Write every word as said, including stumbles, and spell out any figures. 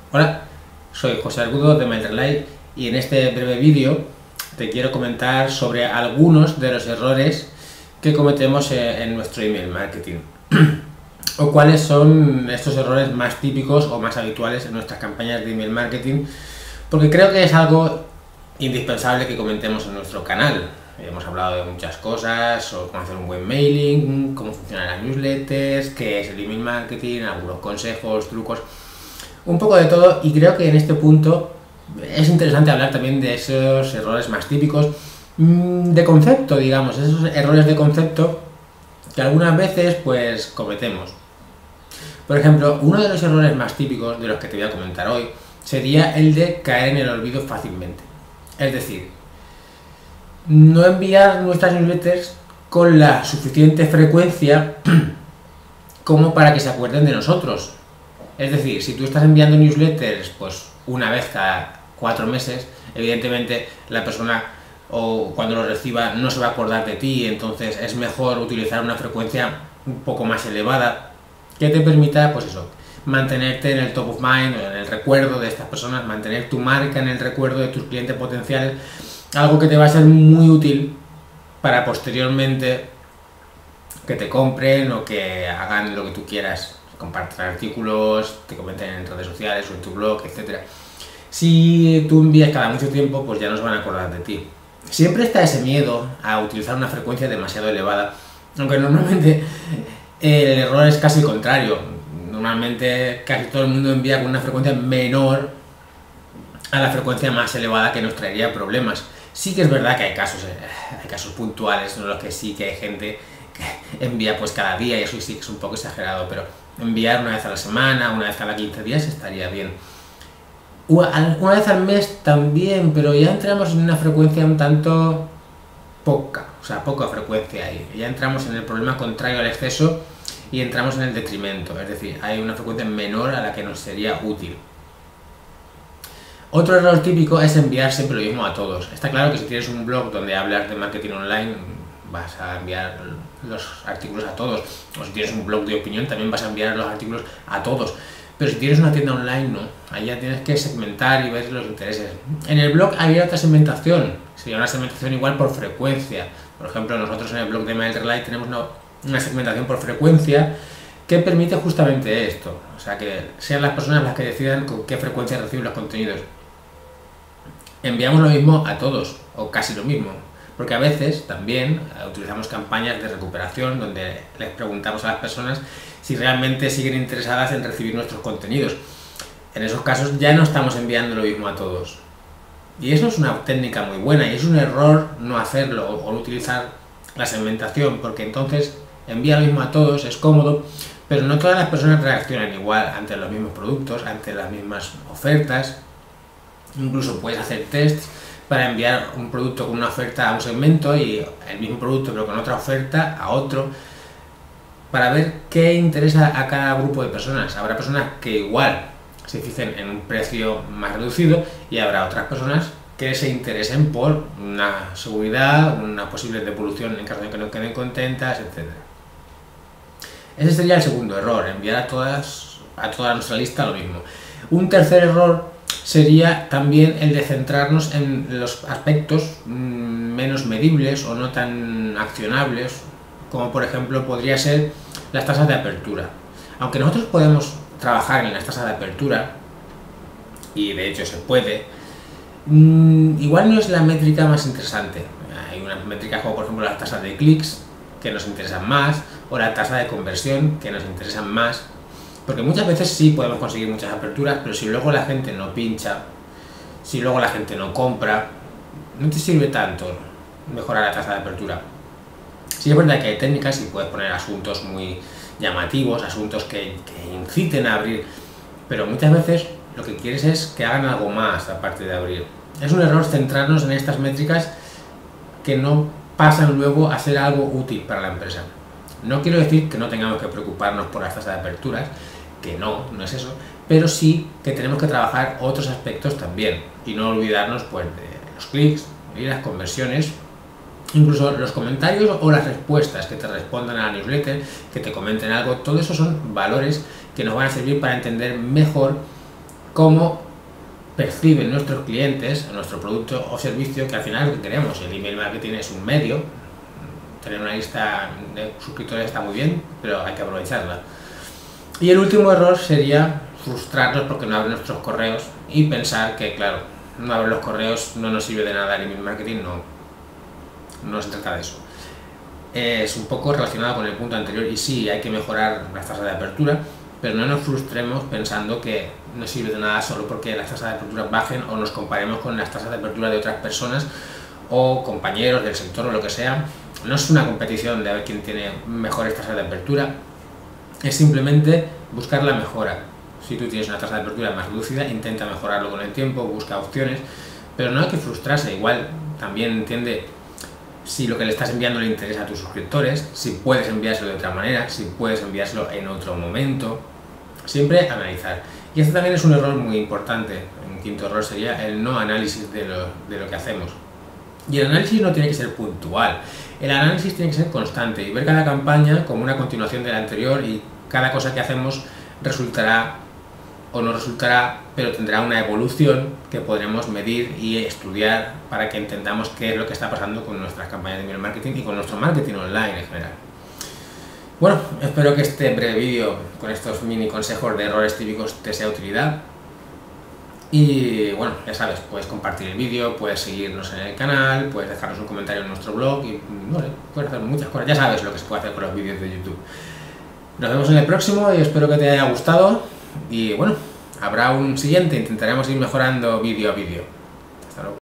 Hola, soy José Argudo de MailRelay y en este breve vídeo te quiero comentar sobre algunos de los errores que cometemos en nuestro email marketing o cuáles son estos errores más típicos o más habituales en nuestras campañas de email marketing, porque creo que es algo indispensable que comentemos en nuestro canal. Hemos hablado de muchas cosas, sobre cómo hacer un buen mailing, cómo funcionan las newsletters, qué es el email marketing, algunos consejos, trucos, un poco de todo, y creo que en este punto es interesante hablar también de esos errores más típicos de concepto, digamos, esos errores de concepto que algunas veces pues cometemos. Por ejemplo, uno de los errores más típicos de los que te voy a comentar hoy sería el de caer en el olvido fácilmente. Es decir, no enviar nuestras newsletters con la suficiente frecuencia como para que se acuerden de nosotros. Es decir, si tú estás enviando newsletters pues una vez cada cuatro meses, evidentemente la persona o cuando lo reciba no se va a acordar de ti, entonces es mejor utilizar una frecuencia un poco más elevada que te permita, pues eso, mantenerte en el top of mind, en el recuerdo de estas personas, mantener tu marca en el recuerdo de tus clientes potenciales, algo que te va a ser muy útil para posteriormente que te compren o que hagan lo que tú quieras, compartan artículos, te comenten en redes sociales o en tu blog, etcétera. Si tú envías cada mucho tiempo, pues ya no se van a acordar de ti. Siempre está ese miedo a utilizar una frecuencia demasiado elevada, aunque normalmente el error es casi el contrario. Normalmente casi todo el mundo envía con una frecuencia menor a la frecuencia más elevada, que nos traería problemas. Sí que es verdad que hay casos, hay casos puntuales en los que sí que hay gente que envía pues cada día, y eso sí que es un poco exagerado, pero enviar una vez a la semana, una vez cada quince días estaría bien. Una vez al mes también, pero ya entramos en una frecuencia un tanto poca, o sea, poca frecuencia ahí. Ya entramos en el problema contrario al exceso y entramos en el detrimento, es decir, hay una frecuencia menor a la que nos sería útil. Otro error típico es enviar siempre lo mismo a todos. Está claro que si tienes un blog donde hablas de marketing online, vas a enviar los artículos a todos, o si tienes un blog de opinión también vas a enviar los artículos a todos, pero si tienes una tienda online no, ahí ya tienes que segmentar y ver los intereses. En el blog hay otra segmentación, sería una segmentación igual por frecuencia. Por ejemplo, nosotros en el blog de MailRelay tenemos una, una segmentación por frecuencia que permite justamente esto, o sea que sean las personas las que decidan con qué frecuencia reciben los contenidos. Enviamos lo mismo a todos, o casi lo mismo, porque a veces también utilizamos campañas de recuperación donde les preguntamos a las personas si realmente siguen interesadas en recibir nuestros contenidos. En esos casos ya no estamos enviando lo mismo a todos. Y eso es una técnica muy buena, y es un error no hacerlo o no utilizar la segmentación, porque entonces envía lo mismo a todos, es cómodo, pero no todas las personas reaccionan igual ante los mismos productos, ante las mismas ofertas. Incluso puedes hacer tests para enviar un producto con una oferta a un segmento y el mismo producto pero con otra oferta a otro, para ver qué interesa a cada grupo de personas. Habrá personas que igual se fijen en un precio más reducido y habrá otras personas que se interesen por una seguridad, una posible devolución en caso de que no queden contentas, etcétera. Ese sería el segundo error, enviar a todas, a toda nuestra lista lo mismo. Un tercer error sería también el de centrarnos en los aspectos menos medibles o no tan accionables, como por ejemplo podría ser las tasas de apertura. Aunque nosotros podemos trabajar en las tasas de apertura, y de hecho se puede, igual no es la métrica más interesante. Hay unas métricas como por ejemplo las tasas de clics, que nos interesan más, o la tasa de conversión, que nos interesan más. Porque muchas veces sí podemos conseguir muchas aperturas, pero si luego la gente no pincha, si luego la gente no compra, no te sirve tanto mejorar la tasa de apertura. Sí es verdad que hay técnicas y puedes poner asuntos muy llamativos, asuntos que, que inciten a abrir, pero muchas veces lo que quieres es que hagan algo más aparte de abrir. Es un error centrarnos en estas métricas que no pasan luego a ser algo útil para la empresa. No quiero decir que no tengamos que preocuparnos por las tasas de aperturas, que no, no es eso, pero sí que tenemos que trabajar otros aspectos también y no olvidarnos pues de los clics y las conversiones, incluso los comentarios o las respuestas que te respondan a la newsletter, que te comenten algo. Todo eso son valores que nos van a servir para entender mejor cómo perciben nuestros clientes nuestro producto o servicio, que al final es lo que queremos. El email marketing es un medio, tener una lista de suscriptores está muy bien, pero hay que aprovecharla. Y el último error sería frustrarnos porque no abren nuestros correos y pensar que, claro, no abrir los correos no nos sirve de nada el email marketing. No, no se trata de eso. Es un poco relacionado con el punto anterior y sí, hay que mejorar las tasas de apertura, pero no nos frustremos pensando que no sirve de nada solo porque las tasas de apertura bajen o nos comparemos con las tasas de apertura de otras personas o compañeros del sector o lo que sea. No es una competición de a ver quién tiene mejores tasas de apertura, es simplemente buscar la mejora. Si tú tienes una tasa de apertura más lúcida, intenta mejorarlo con el tiempo, busca opciones, pero no hay que frustrarse. Igual también entiende si lo que le estás enviando le interesa a tus suscriptores, si puedes enviárselo de otra manera, si puedes enviárselo en otro momento. Siempre analizar. Y este también es un error muy importante. Un quinto error sería el no análisis de lo, de lo que hacemos. Y el análisis no tiene que ser puntual. El análisis tiene que ser constante y ver cada campaña como una continuación de la anterior, y cada cosa que hacemos resultará o no resultará, pero tendrá una evolución que podremos medir y estudiar para que entendamos qué es lo que está pasando con nuestras campañas de email marketing y con nuestro marketing online en general. Bueno, espero que este breve vídeo con estos mini consejos de errores típicos te sea de utilidad. Y bueno, ya sabes, puedes compartir el vídeo, puedes seguirnos en el canal, puedes dejarnos un comentario en nuestro blog y bueno, puedes hacer muchas cosas. Ya sabes lo que se puede hacer con los vídeos de YouTube. Nos vemos en el próximo y espero que te haya gustado. Y bueno, habrá un siguiente, intentaremos ir mejorando vídeo a vídeo. Hasta luego.